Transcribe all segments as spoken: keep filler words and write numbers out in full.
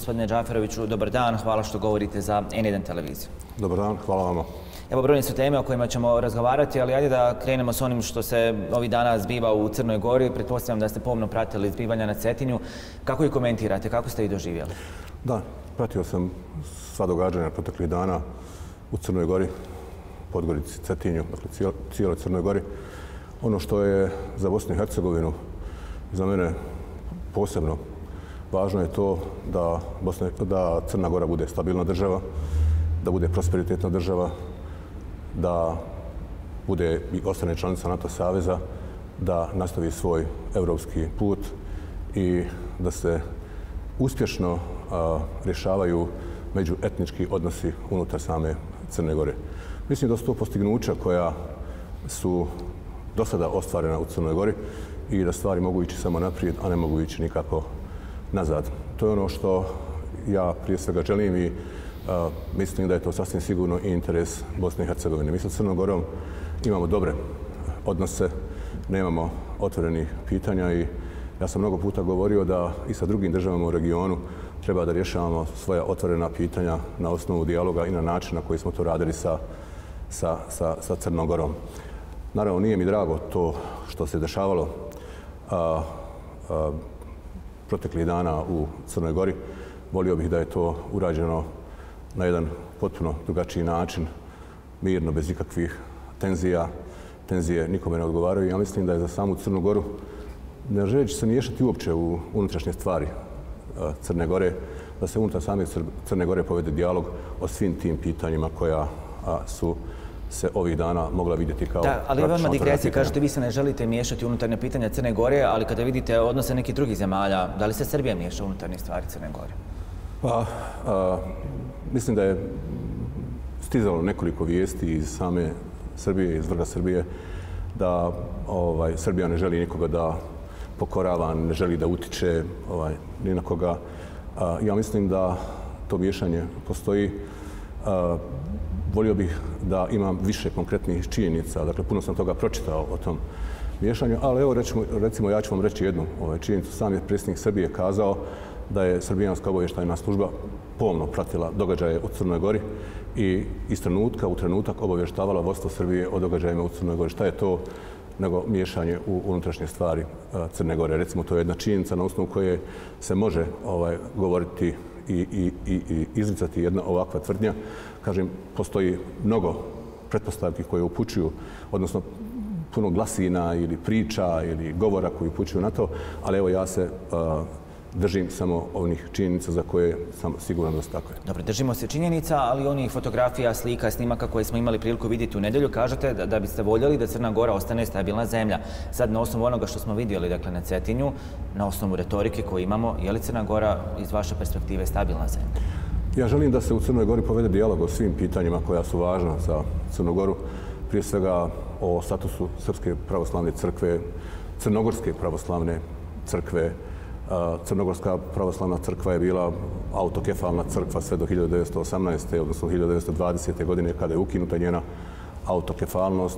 Gospodine Džaferoviću, dobar dan, hvala što govorite za N jedan televiziju. Dobar dan, hvala vama. Evo, brojne su teme o kojima ćemo razgovarati, ali ajde da krenemo s onim što se ovih dana zbiva u Crnoj Gori. Pretpostavljam da ste pomno pratili zbivanja na Cetinju. Kako ih komentirate, kako ste ih doživjeli? Da, pratio sam sva događanja proteklih dana u Crnoj Gori, Podgorici, Cetinju, dakle cijeloj Crnoj Gori. Ono što je za Bosnu i Hercegovinu, za mene posebno važno je to da, Bosna, da Crna Gora bude stabilna država, da bude prosperitetna država, da bude i ostane članica NATO saveza, da nastavi svoj europski put i da se uspješno a, rješavaju međuetnički odnosi unutar same Crne Gore. Mislim da su to postignuća koja su do sada ostvarena u Crnoj Gori i da stvari mogu ići samo naprijed, a ne mogu ići nikako nazad. To je ono što ja prije svega želim i a, mislim da je to sasvim sigurno i interes Bosne i Hercegovine. Mi sa Crnom Gorom imamo dobre odnose, nemamo otvorenih pitanja i ja sam mnogo puta govorio da i sa drugim državama u regionu treba da rješavamo svoja otvorena pitanja na osnovu dijaloga i na način na koji smo to radili sa, sa, sa, sa Crnom Gorom. Naravno, nije mi drago to što se dešavalo a, a, proteklih dana u Crnoj Gori. Volio bih da je to urađeno na jedan potpuno drugačiji način, mirno, bez ikakvih tenzija. Tenzije nikome ne odgovaraju. Ja mislim da je za samu Crnu Goru ne želeći se miješati uopće u unutrašnje stvari Crne Gore, da se unutar same Crne Gore povede dijalog o svim tim pitanjima koja su se ovih dana mogla vidjeti kao... Da, ali vama digresija, kažete vi se ne želite miješati unutarnje pitanja Crne Gore, ali kada vidite odnose nekih drugih zemalja, da li se Srbija miješa u unutarnje stvari Crne Gore? Pa, a, mislim da je stizalo nekoliko vijesti iz same Srbije, iz vrha Srbije, da ovaj, Srbija ne želi nikoga da pokorava, ne želi da utiče ovaj, ni na koga. A, ja mislim da to miješanje postoji. A, volio bih da imam više konkretnih činjenica, dakle puno sam toga pročitao o tom miješanju, ali evo recimo, recimo ja ću vam reći jednu ovaj, činjenicu. Sam je predsjednik Srbije kazao da je srbijanska obavještajna služba pomno pratila događaje u Crnoj Gori i iz trenutka u trenutak obavještavala vodstvo Srbije o događajima u Crnoj Gori. Šta je to nego miješanje u unutrašnje stvari Crne Gore? Recimo, to je jedna činjenica na osnovu koje se može ovaj, govoriti i, i, i, i izricati jedna ovakva tvrdnja. Kažem, postoji mnogo pretpostavki koje upućuju, odnosno puno glasina ili priča ili govora koji upućuju na to, ali evo ja se uh, držim samo onih činjenica za koje sam siguran da su takve. Dobro, držimo se činjenica, ali onih fotografija, slika, snimaka koje smo imali priliku vidjeti u nedjelju, kažete da, da biste voljeli da Crna Gora ostane stabilna zemlja. Sad, na osnovu onoga što smo vidjeli, dakle, na Cetinju, na osnovu retorike koju imamo, je li Crna Gora iz vaše perspektive stabilna zemlja? Ja želim da se u Crnoj Gori povede dijalog o svim pitanjima koja su važna za Crnu Goru, prije svega o statusu Srpske pravoslavne crkve, Crnogorske pravoslavne crkve. Crnogorska pravoslavna crkva je bila autokefalna crkva sve do hiljadu devetsto osamnaeste. odnosno hiljadu devetsto dvadesete. godine kada je ukinuta njena autokefalnost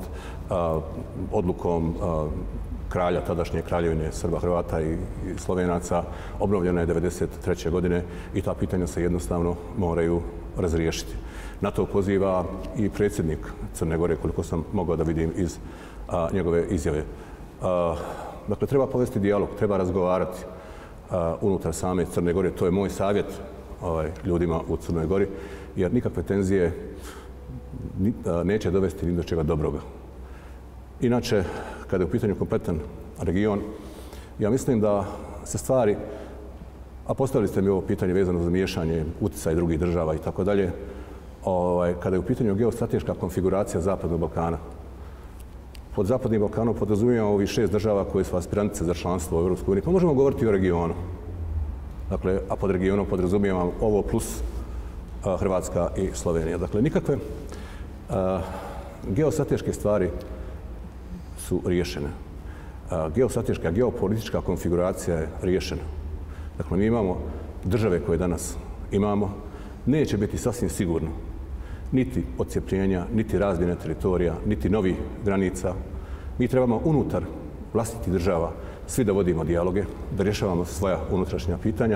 odlukom kralja, tadašnje kraljevine Srba, Hrvata i Slovenaca, obnovljena je devedeset treće. godine i ta pitanja se jednostavno moraju razriješiti. Na to poziva i predsjednik Crne Gore, koliko sam mogao da vidim iz a, njegove izjave. A, dakle, treba povesti dijalog, treba razgovarati a, unutar same Crne Gore. To je moj savjet ovaj, ljudima u Crnoj Gori, jer nikakve tenzije ni, a, neće dovesti ni do čega dobroga. Inače, kada je u pitanju kompletan region, ja mislim da se stvari, a postavili ste mi ovo pitanje vezano za miješanje, utjecaj drugih država i tako dalje, ovaj, kada je u pitanju geostrateška konfiguracija Zapadnog Balkana. Pod Zapadnim Balkanom podrazumijemo ovih šest država koje su aspirantice za članstvo u Europskoj uniji, pa možemo govoriti o regionu. Dakle, a pod regionom podrazumijemo ovo plus a, Hrvatska i Slovenija. Dakle, nikakve a, geostrateške stvari su riješene. A, geostrateška, geopolitička konfiguracija je riješena. Dakle, mi imamo države koje danas imamo, neće biti sasvim sigurno niti odcijepljenja, niti razmjene teritorija, niti novih granica. Mi trebamo unutar vlastitih država svi da vodimo dijaloge, da rješavamo svoja unutrašnja pitanja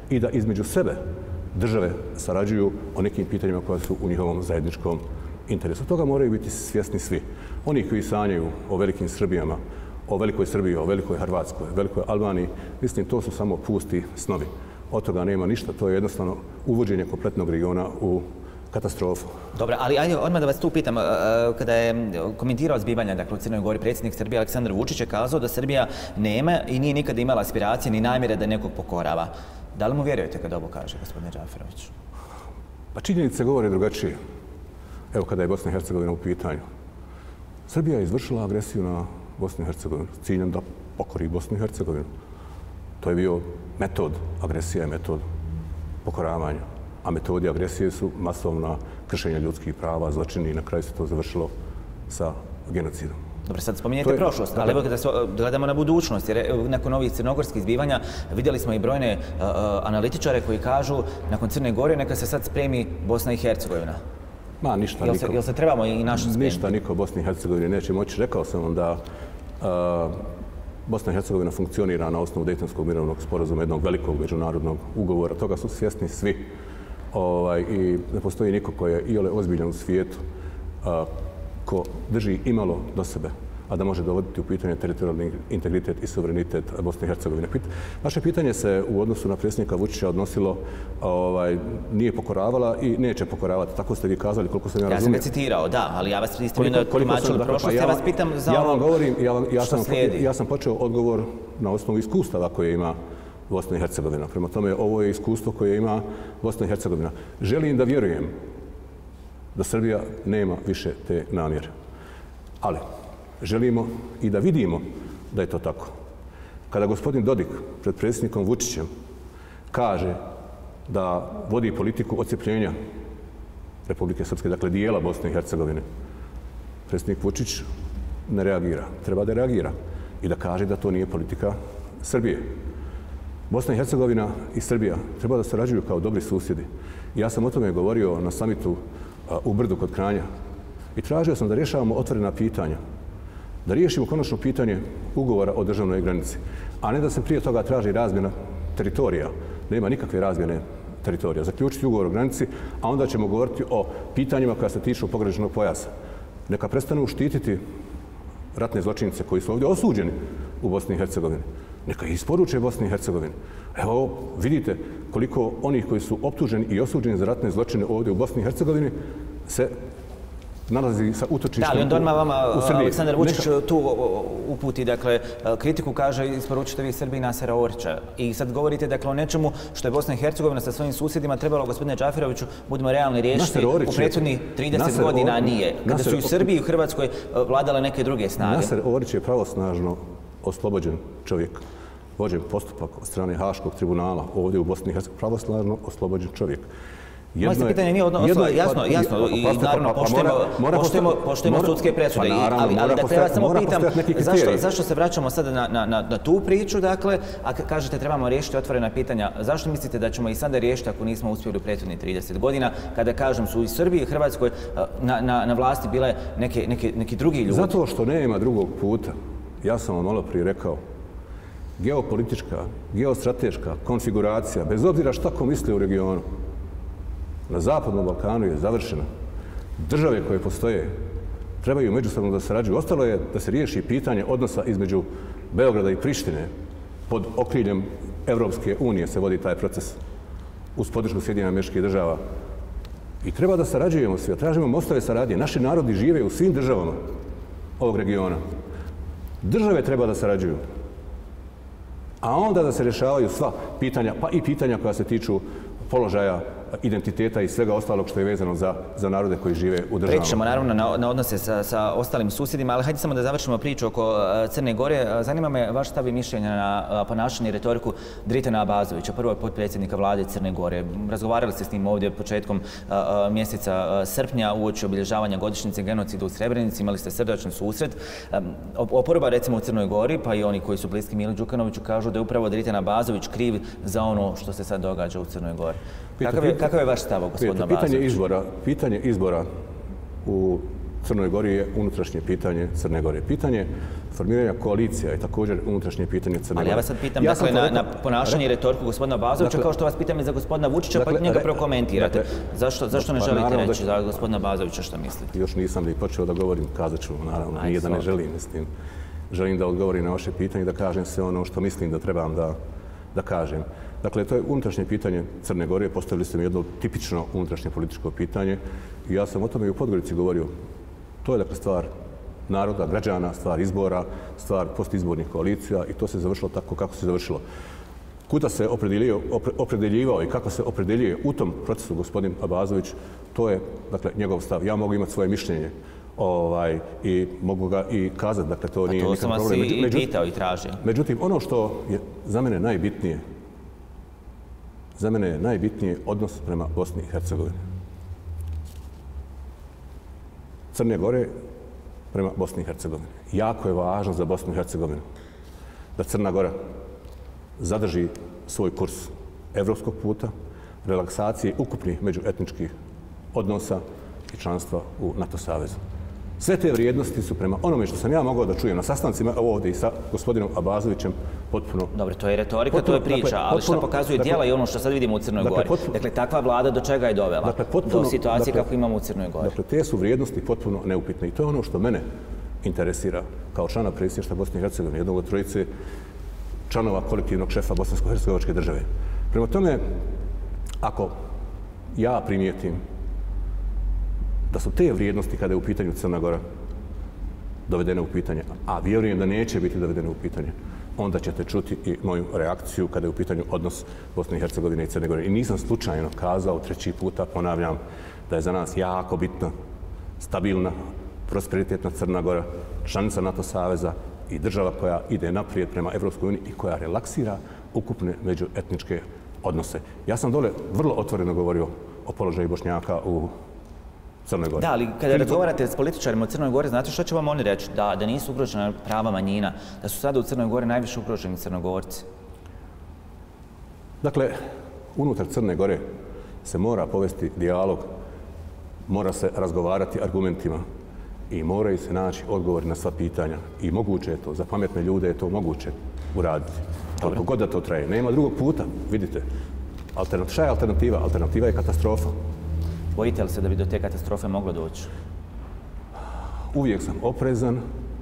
i da između sebe države sarađuju o nekim pitanjima koja su u njihovom zajedničkom interesu. Toga moraju biti svjesni svi. Oni koji sanjaju o velikim Srbijama, o velikoj Srbiji, o velikoj Hrvatskoj, velikoj Albaniji, mislim, to su samo pusti snovi. Od toga nema ništa, to je jednostavno uvođenje kompletnog regiona u katastrofu. Dobro, ali ajde odmah da vas tu pitam, kada je komentirao zbivanja dakle, u Crnoj Gori, predsjednik Srbije Aleksandar Vučić je kazao da Srbija nema i nije nikada imala aspiracije ni namjere da nekog pokorava. Da li mu vjerujete kada ovo kaže, gospodine Džaferović? Pa činjenice govore drugačije. Evo kada je Bosna i Hercegovina u pitanju. Srbija je izvršila agresiju na Bosnu i Hercegovinu s ciljem da pokori Bosnu i Hercegovinu. To je bio metod, agresija je metod pokoravanja. A metodi agresije su masovna kršenja ljudskih prava, zločini i na kraju se to završilo sa genocidom. Dobro, sad spominjete je, prošlost, ali evo kada gledamo na budućnost, jer nakon ovih crnogorskih zbivanja vidjeli smo i brojne uh, analitičare koji kažu nakon Crne Gore neka se sad spremi Bosna i Hercegovina. Ma, ništa jel niko. Se, jel se trebamo i našu spremiti? Ništa niko Bosni i Hercegovini neće moći. Rekao sam vam da uh, Bosna i Hercegovina funkcionira na osnovu Dejtonskog mirovnog sporazuma, jednog velikog međunarodnog ugovora. Toga su svjesni svi. Ovaj, I ne postoji niko ko je iole ozbiljan u svijetu uh, ko drži imalo do sebe, a da može dovoditi u pitanje teritorijalni integritet i suverenitet Bosne i Hercegovine. Naše pitanje se u odnosu na predsjednika Vučića odnosilo, ovaj, nije pokoravala i neće pokoravati. Tako ste vi kazali, koliko sam ja razumio. Ja sam ga citirao, da, ali ja vas istrivno tumačili prošlost, ja vas pitam za ja vam govorim, ja, vam, ja, što sam, slijedi. Ja sam počeo odgovor na osnovu iskustava koje ima Bosna i Hercegovina. Prema tome, ovo je iskustvo koje ima Bosna i Hercegovina. Želim da vjerujem da Srbija nema više te namjere. Ali želimo i da vidimo da je to tako. Kada gospodin Dodik pred predsjednikom Vučićem kaže da vodi politiku odcepljenja Republike Srpske, dakle dijela Bosne i Hercegovine, predsjednik Vučić ne reagira. Treba da reagira i da kaže da to nije politika Srbije. Bosna i Hercegovina i Srbija treba da sarađuju kao dobri susjedi. Ja sam o tome govorio na samitu u Brdu kod Kranja i tražio sam da rješavamo otvorena pitanja, da riješimo konačno pitanje ugovora o državnoj granici, a ne da se prije toga traži razmjena teritorija. Nema nikakve razmjene teritorija. Zaključiti ugovor o granici, a onda ćemo govoriti o pitanjima koja se tiču pograničnog pojasa. Neka prestanu štititi ratne zločince koji su ovdje osuđeni u Bosni i Hercegovini. Neka ih isporuče Bosni i Hercegovini. Evo, vidite koliko onih koji su optuženi i osuđeni za ratne zločine ovdje u Bosni i Hercegovini se nalazi sa utočištem u Srbiji. Da, ali onda vama Aleksandar Vučić tu uputi, dakle, kritiku kaže isporučite vi Srbiji Nasera Orića. I sad govorite, dakle, o nečemu što je Bosna i Hercegovina sa svojim susjedima trebalo, gospodine Džaferoviću, budemo realni riješiti u prethodnih trideset godina, a nije. Kada su i u Srbiji i u Hrvatskoj vladale neke druge snage. Naser Orić je pravosnažno oslobođen čovjek, vođen postupak od strane Haškog tribunala ovdje u Bosni i Hercegovini, pravosnažno oslobođen čovjek. Moje se pitanje nije odnosno, jasno, jasno, i naravno poštujemo sudske presude, ali dakle, ja samo pitam zašto se vraćamo sada na tu priču, dakle, a kažete trebamo riješiti otvorena pitanja, zašto mislite da ćemo i sada riješiti ako nismo uspjeli u prethodnih trideset godina, kada kažem su i Srbiji i Hrvatskoj na vlasti bile neki drugi ljudi? Zato što nema drugog puta. Ja sam vam malo prije rekao, geopolitička, geostrateška konfiguracija, bez obzira šta ko misli u regionu, na Zapadnom Balkanu je završena. Države koje postoje trebaju međusobno da sarađuju. Ostalo je da se riješi pitanje odnosa između Beograda i Prištine. Pod okriljem Evropske unije se vodi taj proces uz podršku Sjedinjenih Američkih Država. I treba da sarađujemo svi, tražimo mostove saradnje. Naši narodi žive u svim državama ovog regiona. Države treba da sarađuju, a onda da se rješavaju sva pitanja, pa i pitanja koja se tiču položaja, identiteta i svega ostalog što je vezano za, za narode koji žive u državama. Preći ćemo naravno na, na odnose sa, sa ostalim susjedima, ali hajde samo da završimo priču oko Crne Gore. Zanima me vaš stav i mišljenja na ponašanje i retoriku Dritana Abazovića, prvog potpredsjednika vlade Crne Gore. Razgovarali ste s njim ovdje početkom a, mjeseca srpnja uoči obilježavanja godišnjice genocida u Srebrenici, imali ste srdačan susret. Oporba recimo u Crnoj Gori, pa i oni koji su bliski Mili Đukanoviću, kažu da je upravo Dritan Abazović kriv za ono što se sad događa u Crnoj Gori. Kakav je, kakav je vaš stav, gospodina Abazovića? Pitanje izbora, pitanje izbora u Crnoj Gori je unutrašnje pitanje Crne Gore. Pitanje formiranja koalicija je također unutrašnje pitanje Crne Gore. Ali ja vas sad pitam ja dakle, na, na ponašanje i retoriku gospodina Bazovića, dakle, kao što vas pitam i za gospodina Vučića, dakle, pa njega prokomentirate. Dakle, zašto zašto ne želite reći za gospodina Bazovića što mislite? Još nisam li počeo da govorim, kazat ću, naravno, Aj, nije da ne želim, mislim. Želim da odgovorim na vaše pitanje i da kažem sve ono što mislim da trebam da, da kažem. Dakle, to je unutrašnje pitanje Crne Gore, postavili ste mi jedno tipično unutrašnje političko pitanje i ja sam o tome i u Podgorici govorio. To je dakle stvar naroda, građana, stvar izbora, stvar postizbornih koalicija i to se završilo tako kako se završilo. Kuda se opredeljivao i kako se opredeljuje u tom procesu gospodin Abazović, to je dakle njegov stav. Ja mogu imati svoje mišljenje ovaj, i mogu ga i kazati, dakle to nije nikakav problem. A to sam vas i međutim, pitao i tražio. Međutim, ono što je za mene najbitnije, za mene je najbitnije odnos prema Bosni i Hercegovini. Crne Gore prema Bosni i Hercegovini. Jako je važno za Bosnu i Hercegovinu da Crna Gora zadrži svoj kurs evropskog puta, relaksacije ukupnih međuetničkih odnosa i članstva u NATO savezu. Sve te vrijednosti su prema onome što sam ja mogao da čujem na sastancima ovdje i sa gospodinom Abazovićem potpuno... Dobro, to je retorika, potpuno, to je priča, dakle, ali šta pokazuju dakle, djela i ono što sad vidimo u Crnoj dakle, Gori? Potpuno, dakle, takva vlada do čega je dovela? Dakle, potpuno, do situacije dakle, kako imamo u Crnoj Gori? Dakle, te su vrijednosti potpuno neupitne i to je ono što mene interesira kao člana predsjedništva Bosne i Hercegovine, jednog od trojice članova kolektivnog šefa Bosansko-hercegovačke države. Prema tome, ako ja primijetim da su te vrijednosti kada je u pitanju Crna Gora dovedene u pitanje, a vjerujem da neće biti dovedene u pitanje, onda ćete čuti i moju reakciju kada je u pitanju odnos Bosne i Hercegovine i Crne Gore. I nisam slučajno kazao, treći puta ponavljam, da je za nas jako bitna, stabilna, prosperitetna Crna Gora, članica NATO saveza i država koja ide naprijed prema Evropskoj uniji i koja relaksira ukupne međuetničke odnose. Ja sam dole vrlo otvoreno govorio o položaju Bošnjaka u Crnoj Gori. Da, ali kada razgovarate s političarima u Crnoj Gori, znate što će vam oni reći? Da, da nisu ugrožena prava manjina, da su sada u Crnoj Gori najviše ugroženi Crnogorci. Dakle, unutar Crne Gore se mora povesti dijalog, mora se razgovarati argumentima i moraju se naći odgovori na sva pitanja. I moguće je to, za pametne ljude je to moguće uraditi. Koliko god da to traje. Nema drugog puta, vidite. Alternativa, šta je alternativa? Alternativa je katastrofa. Bojite li se da bi do te katastrofe moglo doći? Uvijek sam oprezan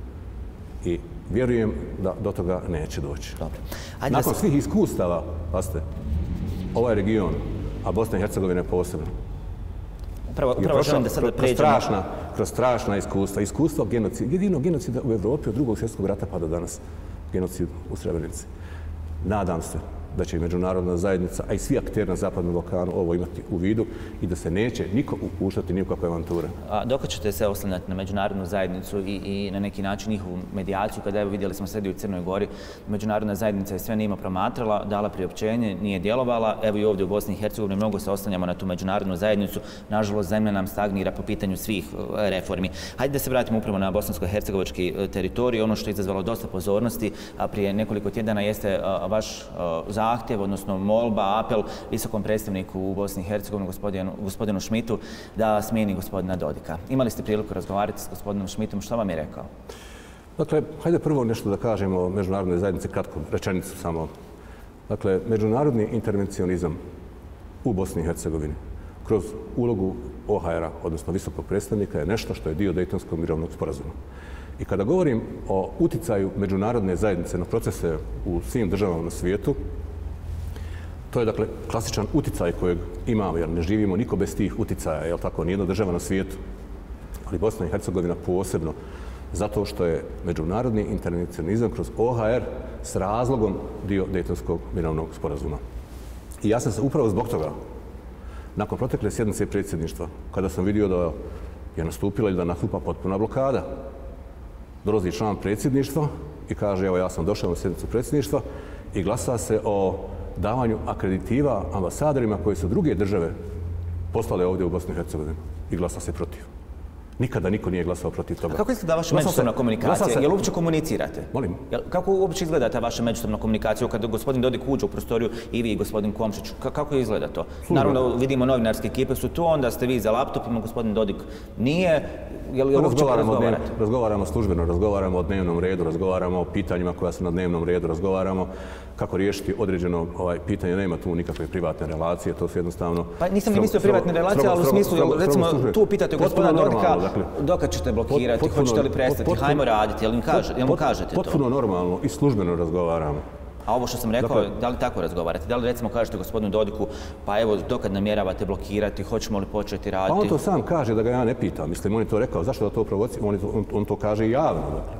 i vjerujem da do toga neće doći. Dobro. Nakon svih iskustava, pasite, ovaj region, a Bosna i Hercegovina je posebno. Upravo, upravo želim da sada pređemo. Strašna, kroz strašna iskustva. Iskustva genocida, jedino genocida u Evropi od drugog svjetskog rata pa do danas. Genocid u Srebrenici. Nadam se da će i međunarodna zajednica, a i svi akteri na Zapadnom Balkanu ovo imati u vidu i da se neće niko upuštati ni u kakve avanture. A dok ćete se oslanjati na međunarodnu zajednicu i, i na neki način njihovu medijaciju, kada evo vidjeli smo sedi u Crnoj Gori, međunarodna zajednica je sve njima promatrala, dala priopćenje, nije djelovala, evo i ovdje u Bosni i Hercegovini mnogo se oslanjamo na tu međunarodnu zajednicu, nažalost zemlja nam stagnira po pitanju svih reformi. Hajde da se vratimo upravo na bosansko-hercegovački teritorij, ono što je izazvalo dosta pozornosti, a prije nekoliko tjedana jeste vaš zahtjev, odnosno molba, apel visokom predstavniku u Bosni i Hercegovini, gospodinu, gospodinu Šmitu, da smijeni gospodina Dodika. Imali ste priliku razgovarati s gospodinom Šmitom, što vam je rekao? Dakle, hajde prvo nešto da kažemo o međunarodnoj zajednici, kratko, rečenicu samo. Dakle, međunarodni intervencionizam u Bosni i Hercegovini kroz ulogu O H R-a, odnosno visokog predstavnika, je nešto što je dio Dejtonskog mirovnog sporazuma. I kada govorim o uticaju međunarodne zajednice na procese u svim državama na svijetu, to je dakle klasičan uticaj kojeg imamo, jer ne živimo niko bez tih uticaja, je li tako, nijedna država na svijetu, ali Bosna i Hercegovina posebno, zato što je međunarodni intervencionizam kroz O H R s razlogom dio Dejtonskog mirovnog sporazuma. I ja sam se upravo zbog toga, nakon protekle sjednice predsjedništva, kada sam vidio da je nastupila ili da nastupa potpuna blokada, dolazi član predsjedništva i kaže, evo ja sam došao na sjednicu predsjedništva i glasa se o davanju akreditiva ambasadorima koje su druge države poslale ovdje u Bosnu i Hercegovinu i glasa se protiv. Nikada niko nije glasao protiv toga. A kako izgleda vaša međusobna komunikacija? Jel uopće komunicirate? Molim? Kako uopće izgleda ta vaša međusobna komunikacija kada gospodin Dodik uđe u prostoriju i vi i gospodin Komšić? Kako izgleda to? Naravno, vidimo novinarske ekipe su tu, onda ste vi za laptopima, gospodin Dodik nije. Je li uopće razgovarate? Razgovaramo službeno, razgovaramo o dnevnom redu, razgovaramo o pitanjima koja su na dnevnom redu, razgovaramo kako riješiti određeno pitanje. Nema tu nikakve privatne relacije, to su jednostavno... Pa nisam ni mislio privatne relacije, ali u smislu, recimo, tu pitate gospodina Dodika, dokad ćete blokirati, hoćete li prestati, hajmo raditi, jel mu kažete to? Potpuno normalno i službeno razgovaramo. A ovo što sam rekao, da li tako razgovarate? Da li recimo kažete gospodinu Dodiku, pa evo, dokad namjeravate blokirati, hoćemo li početi raditi? Pa on to sam kaže, da ga ja ne pitam. Mislim, on je to rekao, zašto da to provocira? On to kaže javno.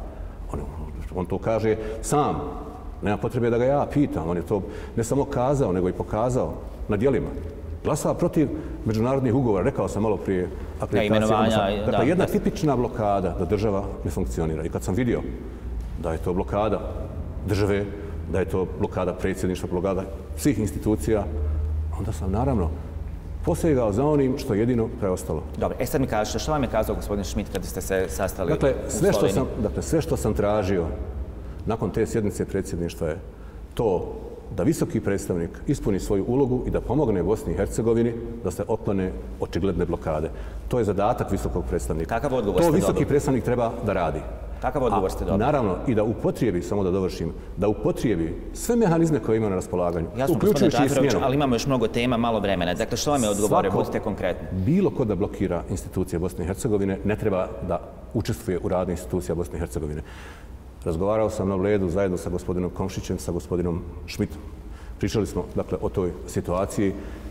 On to kaže sam. Nema potrebe da ga ja pitam. On je to ne samo kazao, nego i pokazao na djelima. Glasava protiv međunarodnih ugovora, rekao sam malo prije akreditacije. Dakle, jedna tipična blokada da država ne funkcionira. I kad sam vidio da je to blokada države, da je to blokada predsjedništva, blokada svih institucija, onda sam naravno posegao za onim što je jedino preostalo. Dobro, e sad mi kažete, što vam je kazao gospodin Schmidt kada ste se sastali u Sloveniji? Dakle, sve što sam tražio nakon te sjednice predsjedništva je to da visoki predstavnik ispuni svoju ulogu i da pomogne Bosni i Hercegovini da se otklone očigledne blokade. To je zadatak visokog predstavnika. Kakav odgovor ste dobili? To visoki predstavnik treba da radi. Kakav odgovor ste dobili? Naravno, i da upotrijebi, samo da dovršim, da upotrijebi sve mehanizme koje ima na raspolaganju, uključujući i smjenu. Ali imamo još mnogo tema, malo vremena. Dakle, što vam je odgovore? Budite konkretni. Bilo ko da blokira institucije Bosne i Hercegovine ne treba da učestvuje u radu institucija Bosne i Hercegovine. Razgovarao sam na Bledu zajedno sa gospodinom Komšićem, sa gospodinom Schmidtom. Pričali smo, dakle, o toj situaciji.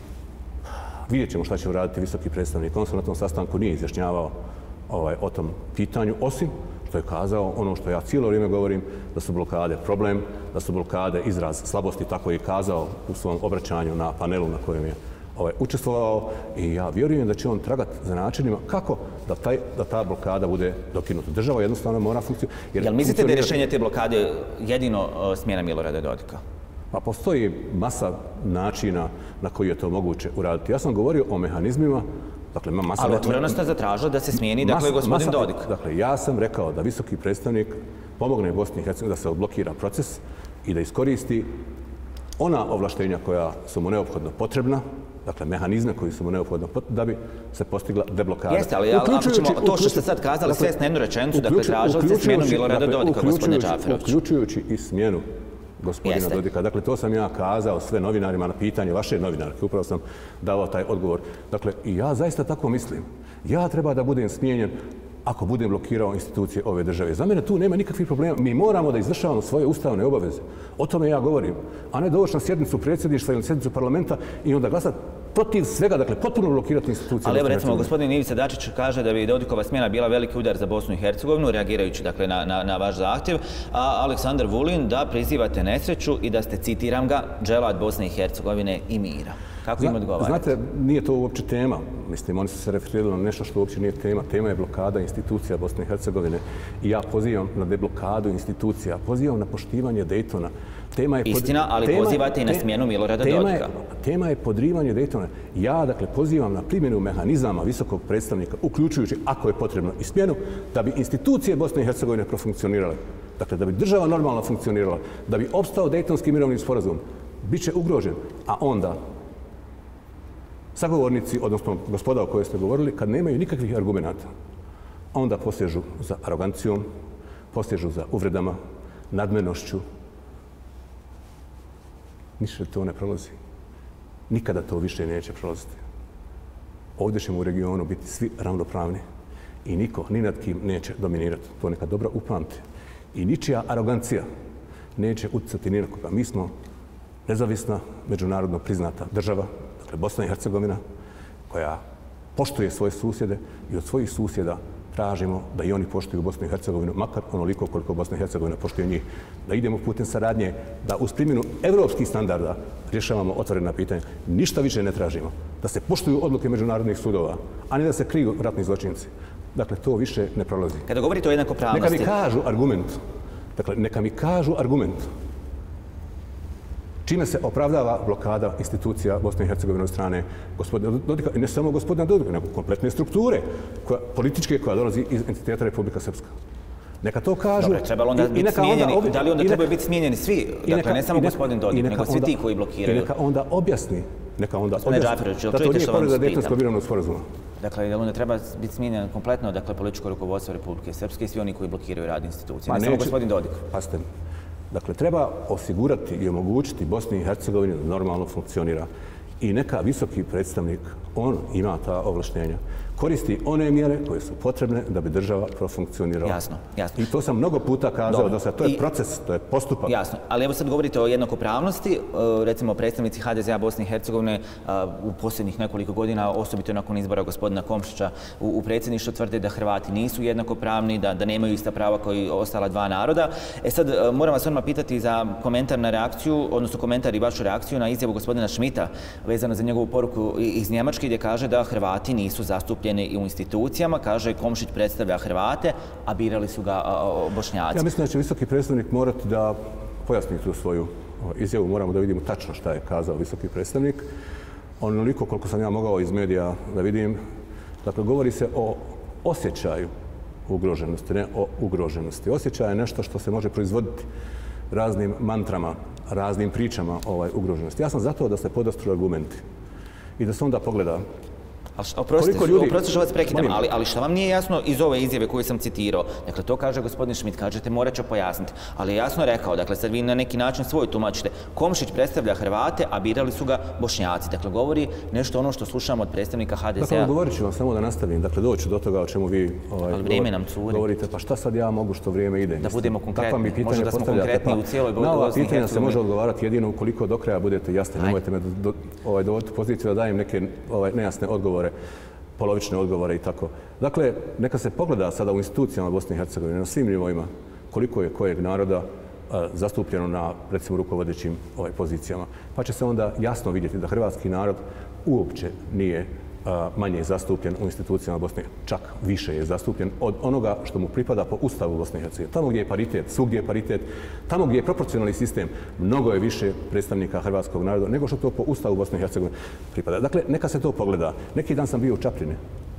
Vidjet ćemo šta će uraditi visoki predstavnik. On se na tom sastanku nije izjašnjavao o tom pitanju, osim što je kazao ono što ja cijelo vrijeme govorim, da su blokade problem, da su blokade izraz slabosti, tako je i kazao u svom obraćanju na panelu na kojem je učestvovao, i ja vjerujem da će on tragati za načinima kako da ta blokada bude dokinuta. Država jednostavno mora funkcionirati. Jel mislite da je rješenje te blokade jedino smjena Milorada Dodika? Pa postoji masa načina na koji je to moguće uraditi. Ja sam govorio o mehanizmima. Ali otvoreno ste zatražili da se smijeni, dakle, gospodin Dodik. Dakle, ja sam rekao da visoki predstavnik pomogne Bosni i Hercegovini da se odblokira proces i da iskoristi ona ovlaštenja koja su mu neophodno potrebna, dakle, mehanizme koji su mu neophodno potrebni, da bi se postigla deblokada. Jeste, ali ako ćemo to što ste sad kazali svest na jednu rečenicu, dakle, tražili ste smjenu Milorada Dodika, gospodine Džaferović. Uključujući i smjenu gospodina Dodika. Dakle, to sam ja kazao sve novinarima na pitanje vaše novinarke. Upravo sam davao taj odgovor. Dakle, i ja zaista tako mislim. Ja treba da budem smijenjen ako budem blokirao institucije ove države. Za mene tu nema nikakvih problema. Mi moramo da izvršavamo svoje ustavne obaveze. O tome ja govorim. A ne doći na sjednicu predsjedništva ili sjednicu parlamenta i onda glasati protiv svega, dakle, potpuno blokirati institucije. Ali evo, recimo, gospodin Ivica Dačić kaže da bi Dodikova smjena bila veliki udar za Bosnu i Hercegovinu, reagirajući, dakle, na, na, na vaš zahtjev, a Aleksandar Vulin da prizivate nesreću i da ste, citiram ga, dželad Bosne i Hercegovine i mira. Kako im odgovarate? Znate, nije to uopće tema. Mislim, oni su se referirali na nešto što uopće nije tema. Tema je blokada institucija Bosne i Hercegovine i ja pozivam na deblokadu institucija, pozivam na poštivanje Dejtona. Istina, ali pozivate i na smjenu Milorada Dodika. Tema je podrivanje Dejtona. Ja, dakle, pozivam na primjenu mehanizama visokog predstavnika, uključujući, ako je potrebno, i smjenu, da bi institucije Bosne i Hercegovine profunkcionirale. Dakle, da bi država normalno funkcionirala, da bi opstao Dejtonski mirovni sporazum, bit će ugrožen. A onda, sagovornici, odnosno gospoda o kojoj ste govorili, kad nemaju nikakvih argumenata, onda posežu za arogancijom, posežu za uvredama, nadmenošću. Ništa to ne prolazi. Nikada to više neće prolaziti. Ovdje ćemo u regionu biti svi ravnopravni i niko, ni nad kim, neće dominirati. To neka dobro upamti. I ničija arogancija neće utjecati ni na koga. Mi smo nezavisna, međunarodno priznata država, dakle Bosna i Hercegovina, koja poštuje svoje susjede i od svojih susjeda tražimo da i oni poštuju Bosnu i Hercegovinu, makar onoliko koliko Bosna i Hercegovina poštuje njih. Da idemo putem saradnje, da uz primjenu evropskih standarda rješavamo otvorena pitanja. Ništa više ne tražimo. Da se poštuju odluke međunarodnih sudova, a ne da se kriju ratni zločinci. Dakle, to više ne prolazi. Kada govorite o jednakopravnosti... Neka mi kažu argument. Dakle, neka mi kažu argument. Čime se opravdava blokada institucija Bosne i Hercegovine od strane gospodina Dodika, i ne samo gospodina Dodika, nego kompletne strukture političke koja dolazi iz entiteta Republika Srpska. Neka to kažu... Dobro, trebalo onda biti smijenjeni, da li onda trebaju biti smijenjeni svi, dakle ne samo gospodin Dodik, nego svi ti koji blokiraju? I neka onda objasni, neka onda objasni da to nije povreda Dejtonskog mirovnog sporazuma. Dakle, jel onda treba biti smijenjeno kompletno, dakle, političko rukovodstvo Republike Srpske i svi oni koji blokiraju rad institucija? Ne samo gospodin Dodik. Pazite, dakle, treba osigurati i omogućiti Bosni i Hercegovini da normalno funkcionira. I neka visoki predstavnik, on ima ta ovlaštenja, koristi one mjere koje su potrebne da bi država profunkcionirala. Jasno, jasno. I to sam mnogo puta kazao da to je proces, to je postupak. Jasno, ali evo sad govorite o jednakopravnosti, recimo predstavnici ha de zea Bosne i Hercegovine u posljednjih nekoliko godina, osobito nakon izbora gospodina Komšića u predsjedništvu, tvrde da Hrvati nisu jednakopravni, da, da nemaju ista prava kao i ostala dva naroda. E sad, moram vas odmah pitati za komentar na reakciju, odnosno komentar i vašu reakciju na izjavu gospodina Schmidta vezano za njegovu poruku iz Njemačke gdje kaže da Hrvati nisu zastupljeni i u institucijama. Kaže, Komšić predstavlja Hrvate, a birali su ga Bošnjaci. Ja mislim da će visoki predstavnik morati da pojasni tu svoju izjavu. Moramo da vidimo tačno šta je kazao visoki predstavnik. Onoliko koliko sam ja mogao iz medija da vidim, dakle, govori se o osjećaju ugroženosti, ne o ugroženosti. Osjećaj je nešto što se može proizvoditi raznim mantrama, raznim pričama ovaj, ugroženosti. Ja sam zato da se podastru argumenti i da se onda pogleda. Oprostite što vas prekidam, ali, ali što vam nije jasno iz ove izjave koju sam citirao? Dakle, to kaže gospodin Schmidt, kažete morat ću pojasniti, ali je jasno rekao, dakle, sad vi na neki način svoj tumačite, Komšić predstavlja Hrvate, a birali su ga Bošnjaci. Dakle, govori nešto ono što slušamo od predstavnika ha de zea. Dakle, govorit ću vam samo da nastavim, dakle, doću do toga o čemu vi ovaj, ali vrijeme nam curi. Govorite, pa šta sad ja mogu što vrijeme ide? Da budemo konkretni, možda da smo konkretni u cijeloj Bosni i Hercegovini. Na ova pitanja se može odgovarati jedino ukoliko do kraja budete jasni. Nemojte me do, ovaj, dovoditi u poziciju da dajem neke ovaj, nejasne odgovore, polovične odgovore i tako. Dakle, neka se pogleda sada u institucijama Bosne i Hercegovine na svim nivoima koliko je kojeg naroda a, zastupljeno na, recimo, rukovodećim ovaj, pozicijama. Pa će se onda jasno vidjeti da hrvatski narod uopće nije a, manje zastupljen u institucijama Bosne, čak više je zastupljen od onoga što mu pripada po Ustavu Bosne i Hercegovine. Tamo gdje je paritet, svugdje je paritet, tamo gdje je proporcionalni sistem, mnogo je više predstavnika hrvatskog naroda nego što to po Ustavu Bosne i Hercegovine pripada. Dakle, neka se to pogleda. Neki dan sam bio u Čapljini.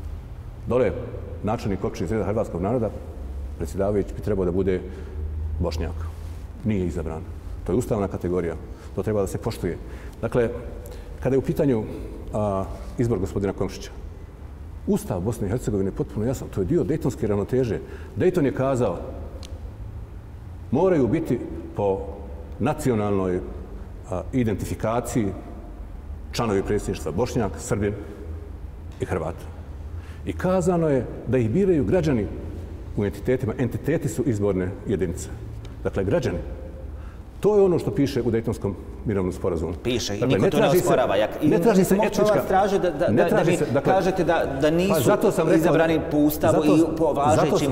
Dole načelnik općine Sreda hrvatskog naroda, predsjedavajući, bi trebao da bude Bošnjak. Nije izabran. To je ustavna kategorija. To treba da se poštuje. Dakle, kada je u pitanju a, izbor gospodina Komšića, Ustav Bosne i Hercegovine je potpuno jasan. To je dio dejtonske ravnoteže. Dejton je kazao moraju biti po nacionalnoj a, identifikaciji članovi predsjedništva Bošnjak, Srbin i Hrvat. I kazano je da ih biraju građani u entitetima. Entiteti su izborne jedinice. Dakle, građani. To je ono što piše u Dejtonskom mirovnom sporazumu. Piše, i niko to ne osporava. Ne traži se etnička... Traže da, da, da, da vi kažete da, da nisu izabrani po Ustavu i po važećim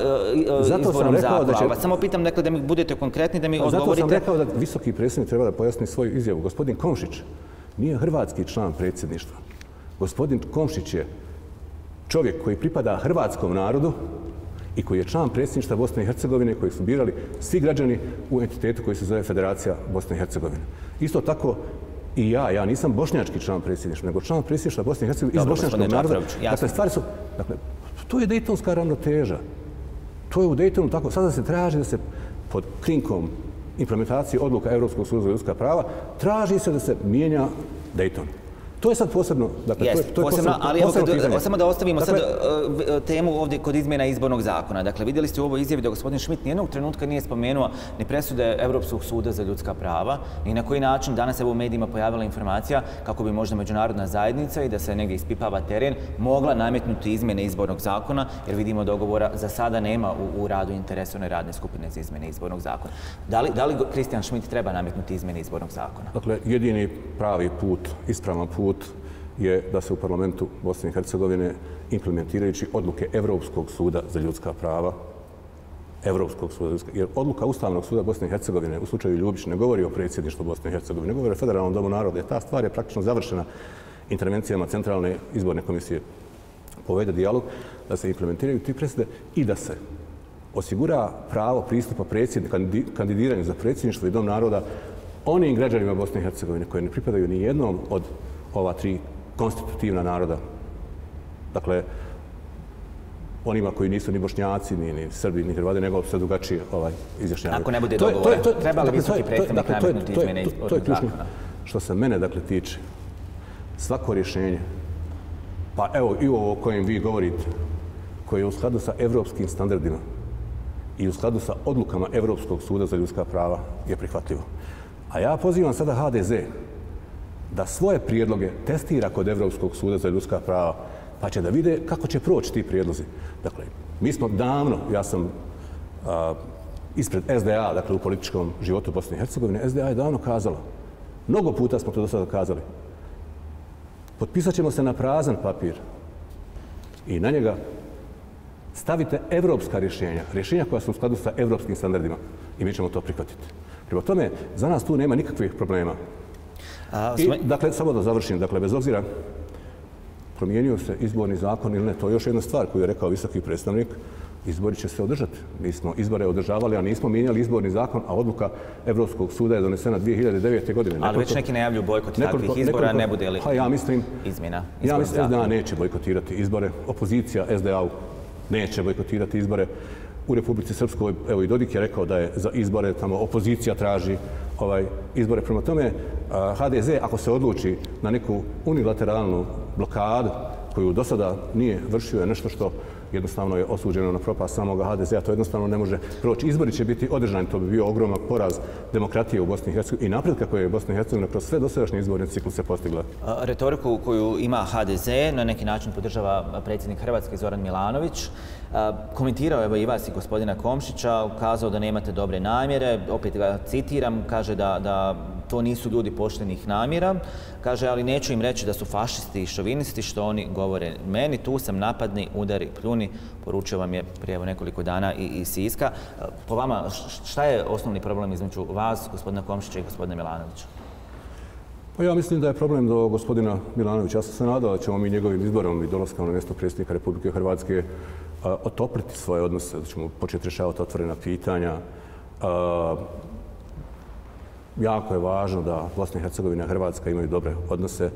izbornom zakonu. Samo pitam dakle, da mi budete konkretni, da mi odgovorite... Zato sam rekao da visoki predsjednik treba da pojasni svoju izjavu. Gospodin Komšić nije hrvatski član predsjedništva. Gospodin Komšić je čovjek koji pripada hrvatskom narodu i koji je član predsjedništva Bosne i Hercegovine, koji su birali svi građani u entitetu koji se zove Federacija Bosne i Hercegovine. Isto tako i ja, ja nisam bošnjački član predsjedništva, nego član predsjedništva Bosne i Hercegovine iz bošnjačkog naroda. Dakle, stvari su, dakle, to je dejtonska ravnoteža. To je u Dejtonu tako. Sada se traži da se pod krinkom implementacije odluka Europskog suda za ljudska prava traži se da se mijenja Dejton. To je sad posebno, dakle, Jest, to je, to je posebno, posebno, ali evo posebno kad, pitanje. samo da ostavimo dakle, sad uh, temu ovdje kod izmjena izbornog zakona. Dakle, vidjeli ste u ovoj izjavi da gospodin Schmidt nijednog trenutka nije spomenuo ni presude Europskog suda za ljudska prava, ni na koji način danas evo u medijima pojavila informacija kako bi možda međunarodna zajednica i da se negdje ispipava teren mogla nametnuti izmjene izbornog zakona, jer vidimo dogovora za sada nema u, u radu interesovne radne skupine za izmjene izbornog zakona. Da li, da li Kristijan Schmidt treba nametnuti izmjene izbornog zakona? Dakle, jedini pravi put, ispravan put je da se u parlamentu Bosne i Hercegovine implementirajući odluke Europskog suda za ljudska prava, Europskog suda za ljudska prava, jer odluka Ustavnog suda Bosne i Hercegovine u slučaju Ljubić ne govori o predsjedništvu Bosne i Hercegovine, ne govori o Federalnom domu naroda, ta stvar je praktično završena intervencijama Centralne izborne komisije. Povede dijalog da se implementiraju ti presude i da se osigura pravo pristupa kandidiranju za predsjedništvo i dom naroda onim građanima Bosne i Hercegovine koji ne pripadaju ni jednom od ova tri konstitutivna naroda. Dakle, onima koji nisu ni Bošnjaci, ni, ni Srbi, ni Hrvati, nego sve drugačije ovaj, izjašnjavaju. Ako ne bude dogovora, treba li visoki predstavnik nametnuti izmjene izbornog zakona? Što se mene, dakle, tiče, svako rješenje Pa evo i ovo o kojem vi govorite, koje je u skladu sa evropskim standardima i u skladu sa odlukama Evropskog suda za ljudska prava je prihvatljivo. A ja pozivam sada ha de ze da svoje prijedloge testira kod Evropskog suda za ljudska prava, pa će da vide kako će proći ti prijedlozi. Dakle, mi smo davno, ja sam a, ispred es de a, dakle u političkom životu Bosne i Hercegovine, es de a je davno kazala, mnogo puta smo to do sada kazali, potpisat ćemo se na prazan papir i na njega stavite evropska rješenja, rješenja koja su u skladu sa evropskim standardima i mi ćemo to prihvatiti. Prema tome, za nas tu nema nikakvih problema. A, I, dakle, samo da završim, dakle, bez obzira promijenio se izborni zakon ili ne, to je još jedna stvar koju je rekao visoki predstavnik, izbori će se održati. Mi smo izbore održavali, a nismo mijenjali izborni zakon, a odluka Evropskog suda je donesena dvije hiljade devete. godine. Ali nekoliko, već neki najavljuju bojkot takvih izbora, nekoliko, ne bude li pa ja mislim, izmjena? Ja mislim da es de a neće bojkotirati izbore. Opozicija es de a-u neće bojkotirati izbore. U Republici Srpskoj, evo i Dodik je rekao da je za izbore, tamo opozicija traži ovaj, izbore. Prema tome, ha de ze ako se odluči na neku unilateralnu blokadu koju do sada nije vršio, je nešto što jednostavno je osuđeno na propast samoga ha de ze a, to jednostavno ne može proći. Izbori će biti održani, to bi bio ogroman poraz demokratije u Bosni i Hercegovini i napretka koje je Bosna i Hercegovina kroz sve dosadašnje izborne cikluse postigla. Retoriku koju ima ha de ze na neki način podržava predsjednik Hrvatske Zoran Milanović. Komentirao je i vas i gospodina Komšića, ukazao da nemate dobre namjere, opet ga citiram, kaže da, da to nisu ljudi poštenih namjera, kaže, ali neću im reći da su fašisti i šovinisti, što oni govore meni, tu sam napadni, udari, pljuni, poručio vam je prije nekoliko dana i, i Siska. Po vama, šta je osnovni problem između vas, gospodina Komšića i gospodina Milanovića? Pa ja mislim da je problem do gospodina Milanovića. Ja sam se nadao da ćemo mi njegovim izborom i dolaskom na mjesto predsjednika Republike Hrvatske a, otopliti svoje odnose, da ćemo početi rješavati otvorena pitanja. A, jako je važno da Bosna i Hercegovina i Hrvatska imaju dobre odnose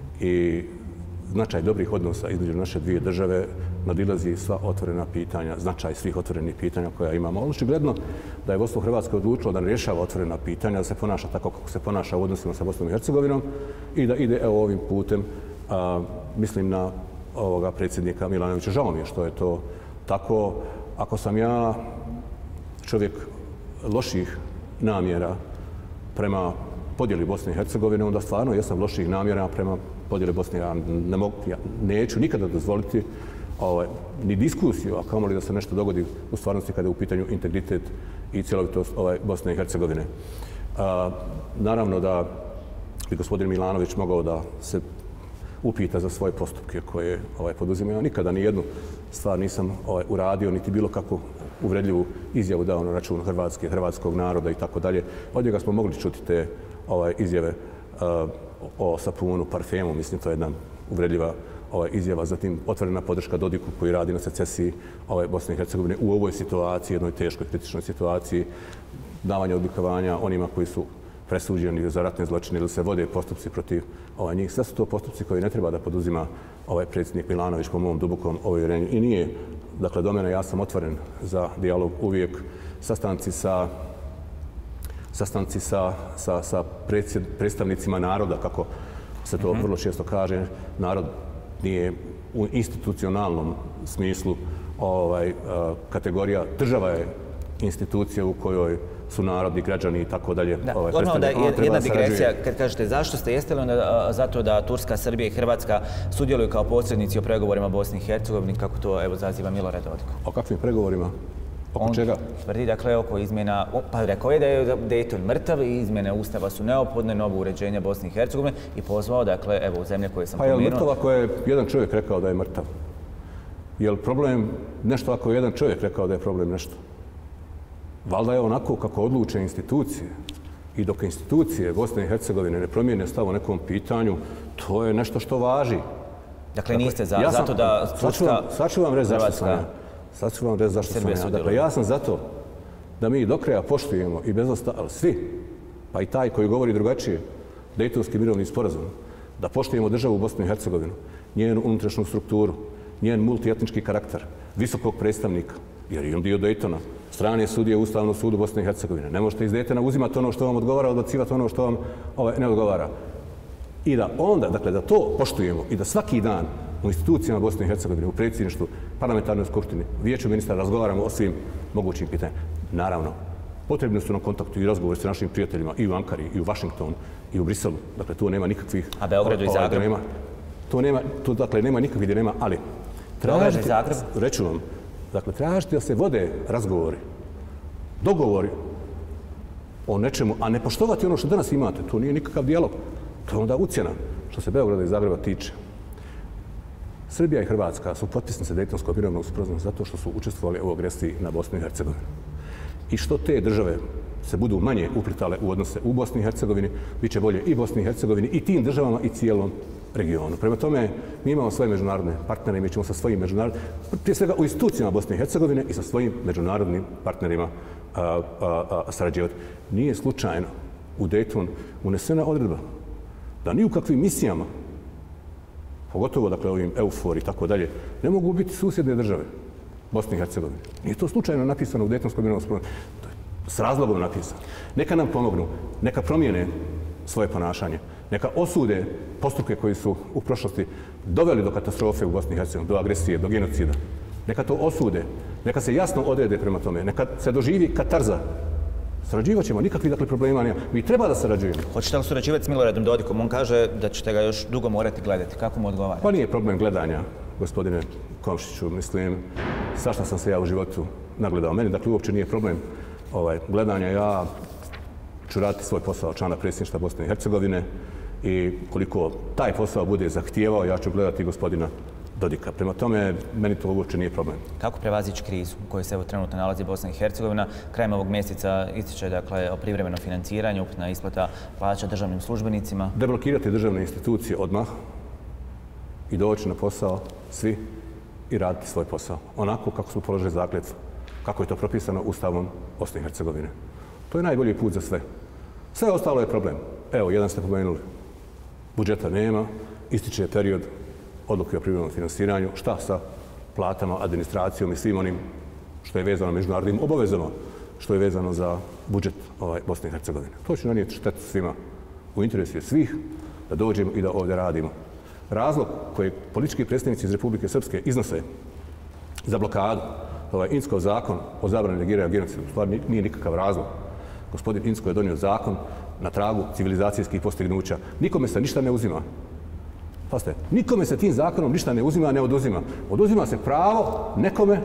i značaj dobrih odnosa između naše dvije države nadilazi sva otvorena pitanja, značaj svih otvorenih pitanja koja imamo. Očigledno da je vodstvo Hrvatske odlučilo da ne rješava otvorena pitanja, da se ponaša tako kako se ponaša u odnosima sa Bosnom i Hercegovinom i da ide evo ovim putem, a, mislim na ovoga predsjednika Milanovića. Žao mi je što je to tako. Ako sam ja čovjek loših namjera prema podjeli Bosne i Hercegovine, onda stvarno jesam loših namjera prema podjeli Bosne. Ja, ne mogu, ja neću nikada dozvoliti ovaj, ni diskusiju, a kamoli da se nešto dogodi u stvarnosti kada je u pitanju integritet i cjelovitost ovaj, Bosne i Hercegovine. A, naravno da bi gospodin Milanović mogao da se upita za svoje postupke koje ovaj, poduzima. Ja nikada ni jednu stvar nisam ovaj, uradio, niti bilo kakvu uvredljivu izjavu dao na račun Hrvatske, hrvatskog naroda i tako dalje. Od njega smo mogli čuti te ovaj, izjave uh, o sapunu, parfemu, mislim to je jedna uvredljiva ovaj, izjava. Zatim otvorena podrška Dodiku koji radi na secesiji ovaj, Bosne i Hercegovine u ovoj situaciji, jednoj teškoj, kritičnoj situaciji, davanje odlikovanja onima koji su presuđeni za ratne zločine ili se vode postupci protiv ovaj, njih. Sve su to postupci koji ne treba da poduzima ovaj predsjednik Milanović po mom dubokom uvjerenju. I nije, dakle, do mene, ja sam otvoren za dijalog uvijek. Sastanci sa, sastanci sa, sa, sa predsjed, predstavnicima naroda, kako se to mm-hmm. vrlo često kaže, narod nije u institucionalnom smislu ovaj, kategorija, država je institucija u kojoj su narodi, građani i tako dalje. Ovaj, Normalno da je jedna digresija, kad kažete zašto ste, jeste li onda zato da Turska, Srbija i Hrvatska sudjeluju kao posrednici o pregovorima Bosni i Hercegovini, kako to evo zaziva Milorad Dodik? O kakvim pregovorima? Oko On čega? Tvrdi dakle oko izmjena, pa rekao je da je Dayton mrtav i izmjene Ustava su neophodne, novo uređenje Bosne i Hercegovine i pozvao dakle evo u zemlje koje sam pomenuo. Pa je li mrtav ako je jedan čovjek rekao da je mrtav? Je li problem nešto ako je jedan čovjek rekao da je problem nešto? Valjda je onako kako odluče institucije i dok institucije Bosne i Hercegovine ne promijene stav o nekom pitanju, to je nešto što važi. Dakle, niste za, ja sam, zato da Turska, sad ću vam reći zašto sam ja. Sad ću vam reći zašto sam ja. Dakle, ja sam zato da mi do kraja poštujemo i bez ostalo, svi, pa i taj koji govori drugačije, Dejtonski mirovni sporazum, da poštujemo državu Bosnu i Hercegovinu, njenu unutrašnju strukturu, njen multietnički karakter, visokog predstavnika, jer je on dio Dejtona, strane sudije Ustavnog sudu Bosne i Hercegovine. Ne možete iz Dejtona uzimati ono što vam odgovara, odbacivati ono što vam ovaj, ne odgovara. I da onda, dakle, da to poštujemo i da svaki dan u institucijama Bosne i Hercegovine, u predsjedništvu, parlamentarnoj skupštini, vijeću ministara razgovaramo o svim mogućim pitanjima. Naravno, potrebni su nam kontakti i razgovori sa našim prijateljima i u Ankari, i u Vašingtonu, i u Briselu. Dakle, tu nema nikakvih... A Beogradu i Zagrebu? Tu nema, tu, dakle, nema nikakvih dilema, ali... Beograd i Zagreb? Reću vam, dakle, tražiti da se vode razgovori, dogovori o nečemu, a ne poštovati ono što danas imate. To nije nikakav dijalog. To je onda ucjena što se Beograda i Zagreba tiče. Srbija i Hrvatska su potpisnice Dejtonskog mirovnog sporazuma zato što su učestvovali u agresiji na Bosnu i Hercegovinu. I što te države se budu manje uplitale u odnose u Bosni i Hercegovini, bit će bolje i Bosni i Hercegovini i tim državama i cijelom regionu. Prema tome, mi imamo svoje međunarodne partnere i mi ćemo sa svojim međunarodnim, prije svega u institucijama Bosne i Hercegovine i sa svojim međunarodnim partnerima a, a, a, sarađivati. Nije slučajno u Dayton unesena odredba da ni u kakvim misijama, pogotovo dakle ovim EUFOR i tako dalje, ne mogu biti susjedne države Bosne i Hercegovine. Nije to slučajno napisano u Dejtonskom mirovnom sporazumu. To je s razlogom napisano. Neka nam pomognu, neka promijene svoje ponašanje, neka osude postupke koji su u prošlosti doveli do katastrofe u Bosni i Hercegovini, do agresije, do genocida. Neka to osude, neka se jasno odrede prema tome, neka se doživi katarza. Sarađivat ćemo, nikakvih dakle problema nema. Mi treba da sarađujemo. Hoćete li surađivati s Miloradom Dodikom? On kaže da ćete ga još dugo morati gledati. Kako mu odgovara? Pa nije problem gledanja, gospodine Komšiću. Mislim, svašta sam se ja u životu nagledao. Meni dakle uopće nije problem ovaj, gledanja. Ja ću raditi svoj posao člana predsjedništva Bosne i Hercegovine i koliko taj posao bude zahtijevao, ja ću gledati gospodina Dodika. Prema tome, meni to uopće nije problem. Kako prevazići krizu u kojoj se evo trenutno nalazi Bosna i Hercegovina? Krajem ovog mjeseca ističe dakle o privremenom financiranju, upitna isplata plaća državnim službenicima. Deblokirati državne institucije odmah i doći na posao svi i raditi svoj posao. Onako kako smo položili zakletvu, kako je to propisano Ustavom Bosne i Hercegovine. To je najbolji put za sve. Sve ostalo je problem. Evo, jedan ste pomenuli. Budžeta nema, ističe period odluke o privremenom finansiranju, šta sa platama, administracijom i svim onim što je vezano međunarodnim obavezama, što je vezano za budžet ovaj, Bosne i Hercegovine. To će nanijeti štetu svima. U interesu je svih da dođemo i da ovdje radimo. Razlog koji politički predstavnici iz Republike Srpske iznose za blokadu, ovaj Inckov zakon o zabrani negiranja genocida, u stvari nije nikakav razlog. Gospodin Incko je donio zakon na tragu civilizacijskih postignuća. Nikome se ništa ne uzima. Pazite, nikome se tim zakonom ništa ne uzima, ne oduzima. Oduzima se pravo nekome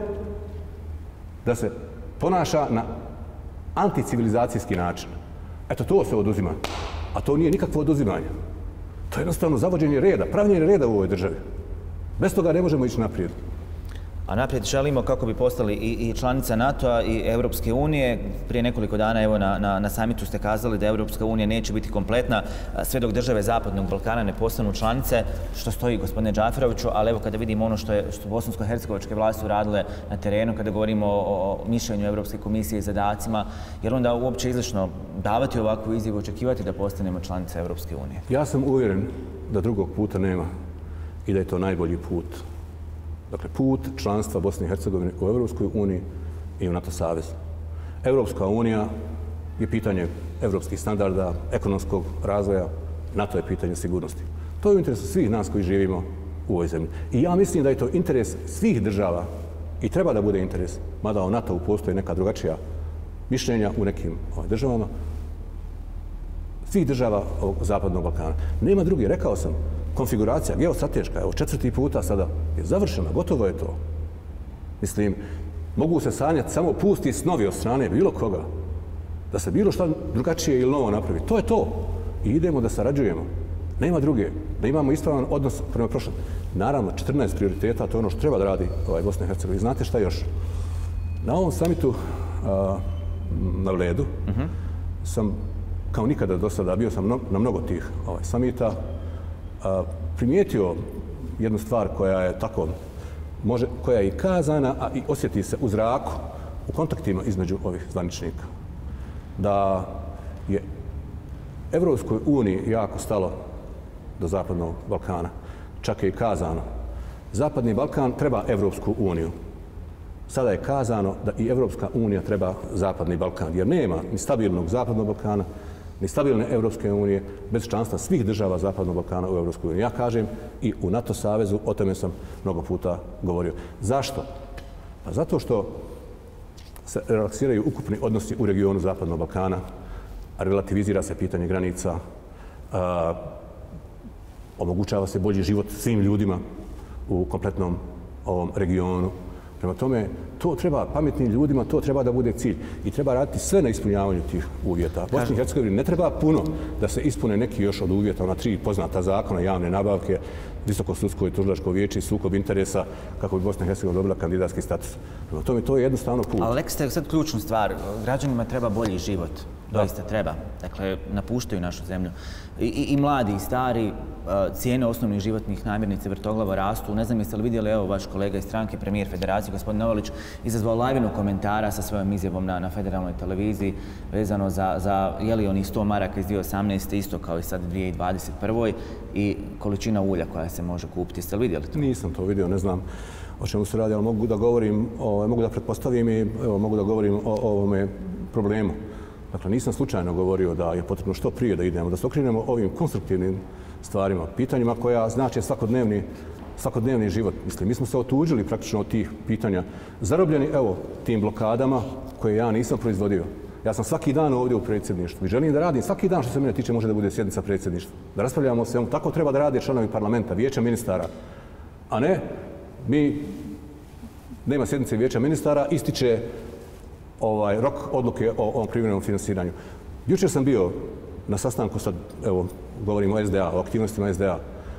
da se ponaša na anticivilizacijski način. Eto, to se oduzima. A to nije nikakvo oduzimanje. To je jednostavno zavođenje reda, pravljenje reda u ovoj državi. Bez toga ne možemo ići naprijed. A naprijed želimo kako bi postali i, i članica NATO-a i Europske unije. Prije nekoliko dana evo na, na, na samitu ste kazali da Europska unija neće biti kompletna sve dok države Zapadnog Balkana ne postanu članice, što stoji gospodine Džaferoviću, ali evo kada vidimo ono što je što bosansko-hercegovačke vlasti uradile na terenu, kada govorimo o, o mišljenju Europske komisije i zadacima, jer onda uopće izlišno davati ovakvu izjavu, očekivati da postanemo članice Europske unije? Ja sam uvjeren da drugog puta nema i da je to najbolji put. Dakle, put članstva Bosne i Hercegovine u Europskoj uniji i u NATO savezu. Europska unija je pitanje evropskih standarda, ekonomskog razvoja, NATO je pitanje sigurnosti. To je u interesu svih nas koji živimo u ovoj zemlji. I ja mislim da je to interes svih država i treba da bude interes, mada u NATO-u postoje neka drugačija mišljenja u nekim ovaj, državama, svih država ovog Zapadnog Balkana. Nema drugi, rekao sam, konfiguracija geostrateška, evo četvrti puta sada je završena, gotovo je to. Mislim, mogu se sanjati samo pusti snovi od strane bilo koga, da se bilo šta drugačije ili novo napravi. To je to. I idemo da sarađujemo. Nema druge. Da imamo ispravan odnos prema prošlosti. Naravno, četrnaest prioriteta, to je ono što treba da radi ovaj Bosna i Hercegovina. Znate šta još? Na ovom samitu a, na Ledu uh-huh. sam, kao nikada do sada, bio sam no, na mnogo tih ovaj, samita, a, primijetio jednu stvar koja je tako, može, koja je i kazana, a i osjeti se u zraku, u kontaktima između ovih zvaničnika. Da je Evropskoj uniji jako stalo do Zapadnog Balkana. Čak je i kazano. Zapadni Balkan treba Evropsku uniju. Sada je kazano da i Evropska unija treba Zapadni Balkan. Jer nema ni stabilnog Zapadnog Balkana, ni stabilne Europske unije, bez članstva svih država Zapadnog Balkana u Europskoj uniji. Ja kažem i u NATO savezu, o tome sam mnogo puta govorio. Zašto? Pa zato što se relaksiraju ukupni odnosi u regionu Zapadnog Balkana, relativizira se pitanje granica, a, omogućava se bolji život svim ljudima u kompletnom ovom regionu. Prema tome, to treba pametnim ljudima, to treba da bude cilj i treba raditi sve na ispunjavanju tih uvjeta. Bosni i Hercegovini ne treba puno da se ispune neki još od uvjeta, ona tri poznata zakona, javne nabavke, visoko sudsko i tužilačko vijeće i sukob interesa kako bi Bosna i Hercegovina dobila kandidatski status. Prema tome, to je jednostavno put. Ali rekli ste sad ključnu stvar, građanima treba bolji život. Doista treba. Dakle, napuštaju našu zemlju. I, i, i mladi i stari, cijene osnovnih životnih namirnica vrtoglavo rastu. Ne znam jeste li vidjeli, evo vaš kolega iz stranke, premijer Federacije, gospodin Novalić, izazvao lavinu komentara sa svojom izjavom na, na federalnoj televiziji vezano za, za je li oni sto maraka iz dvije tisuće osamnaeste isto kao i sad dvije tisuće dvadeset prve i količina ulja koja se može kupiti. Jeste li vidjeli to? Nisam to vidio, ne znam o čemu se radi, ali mogu da govorim, o, mogu da pretpostavim i evo, mogu da govorim o, o ovome problemu. Dakle, nisam slučajno govorio da je potrebno što prije da idemo, da se okrenemo ovim konstruktivnim stvarima, pitanjima koja znače svakodnevni, svakodnevni život. Mislim, mi smo se otuđili praktično od tih pitanja, zarobljeni, evo, tim blokadama koje ja nisam proizvodio. Ja sam svaki dan ovdje u predsjedništvu i želim da radim, svaki dan što se mene tiče može da bude sjednica predsjedništva. Da raspravljamo o svemu, tako treba da rade članovi parlamenta, vijeća ministara, a ne mi, nema sjednice vijeća ministara, ističe ovaj rok odluke o ovom privremenom finansiranju. Jučer sam bio na sastanku, sad evo govorimo o S D A, o aktivnostima S D A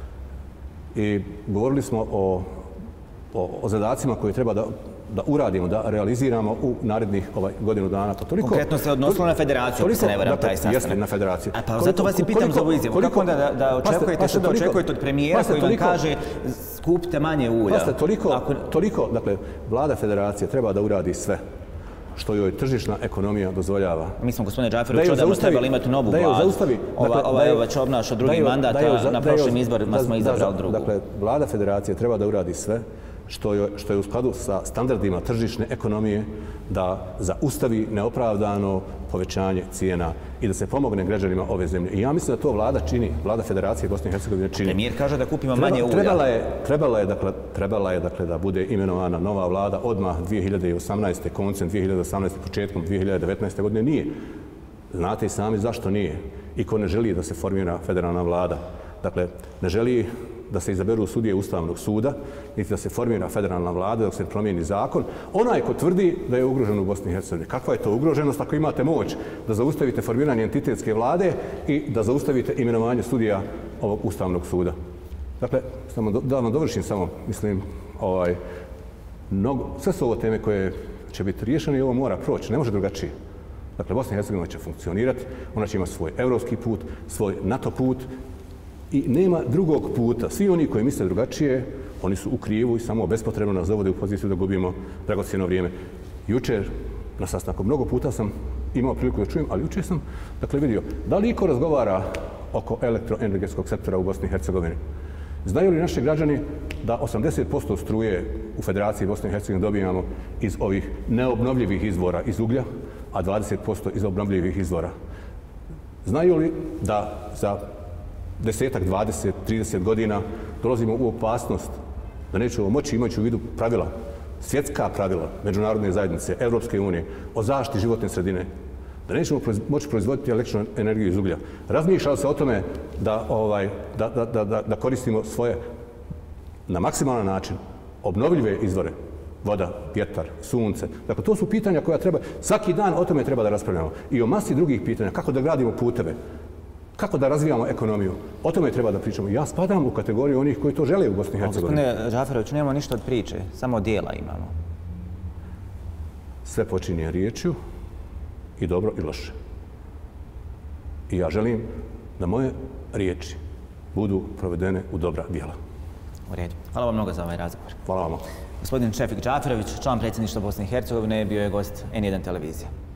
i govorili smo o, o, o zadacima koje treba da, da uradimo, da realiziramo u narednih ovaj, godinu dana. To toliko, konkretno se odnosilo na federaciju, ako se ne varam, taj sastanak. Jeste, na federaciju. A pa koliko, zato vas i pitam za ovu izjavu. Kako onda da, da očekujete, što da očekujete od premijera koji vam kaže skupite manje ulja? Pasite, toliko, ako... toliko, dakle, vlada federacije treba da uradi sve što joj tržišna ekonomija dozvoljava. Mi smo, gospodine Džaferović, odavno trebali imati novu vladu. Ova je već obnaša drugi mandat, a na prošlim izborima smo izabrali drugu. Dakle, vlada federacije treba da uradi sve što je, što je u skladu sa standardima tržišne ekonomije da zaustavi neopravdano povećanje cijena i da se pomogne građanima ove zemlje. I ja mislim da to vlada čini, vlada Federacije Bosne i Hercegovine čini. Premijer kaže da kupimo manje ulja. Trebala je, trebala je, dakle, trebala je dakle, da bude imenovana nova vlada odmah dvije hiljade osamnaeste. koncem dvije hiljade osamnaeste. početkom dvije hiljade devetnaeste. godine. Nije. Znate i sami zašto nije. I ko ne želi da se formira federalna vlada. Dakle, ne želi da se izaberu sudije Ustavnog suda, niti da se formira federalna vlada, dok se promijeni zakon. Onaj ko tvrdi da je ugrožen u Bosni i Hercegovini. Kakva je to ugroženost ako imate moć da zaustavite formiranje entitetske vlade i da zaustavite imenovanje sudija ovog Ustavnog suda? Dakle, samo da vam dovršim samo, mislim, ovaj, mnogo, sve su ovo teme koje će biti riješene i ovo mora proći, ne može drugačije. Dakle, Bosna i Hercegovina će funkcionirati, ona će imati svoj evropski put, svoj NATO put, i nema drugog puta. Svi oni koji misle drugačije, oni su u krivu i samo bespotrebno nas dovode u poziciju da gubimo dragocjeno vrijeme. Jučer, na sastanku, mnogo puta sam imao priliku da čujem, ali jučer sam, dakle, vidio, da li iko razgovara oko elektroenergetskog sektora u Bosni i Hercegovini? Znaju li naši građani da osamdeset posto struje u Federaciji Bosne i Hercegovine dobijamo iz ovih neobnovljivih izvora iz uglja, a dvadeset posto iz obnovljivih izvora? Znaju li da za desetak, dvadeset, trideset godina dolazimo u opasnost da nećemo moći, imajući u vidu pravila, svjetska pravila međunarodne zajednice, Evropske unije, o zaštiti životne sredine, da nećemo moći proizvoditi električnu energiju iz uglja. Razmišljalo se o tome da, ovaj, da, da, da, da koristimo svoje na maksimalan način obnovljive izvore, voda, vjetar, sunce. Dakle, to su pitanja koja treba, svaki dan o tome treba da raspravljamo. I o masi drugih pitanja, kako da gradimo puteve, kako da razvijamo ekonomiju. O tome treba da pričamo. Ja spadam u kategoriju onih koji to žele u Bosni i Hercegovini. Gospodine Džaferović, nemamo ništa od priče, samo dijela imamo. Sve počinje riječju i dobro i loše. I ja želim da moje riječi budu provedene u dobra djela. U redu. Hvala vam mnogo za ovaj razgovor. Hvala vam. Gospodin Šefik Džaferović, član predsjedništva Bosne i Hercegovine, bio je gost N jedan televizije.